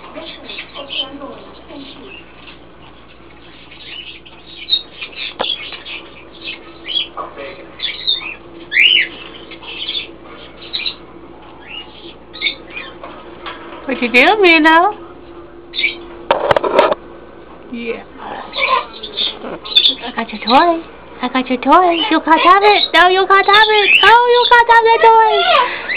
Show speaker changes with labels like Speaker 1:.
Speaker 1: What you doing, Milo? Yeah. I got your toy. I got your toy. You can't have it. No, you can't have it. Oh, you can't have the toy.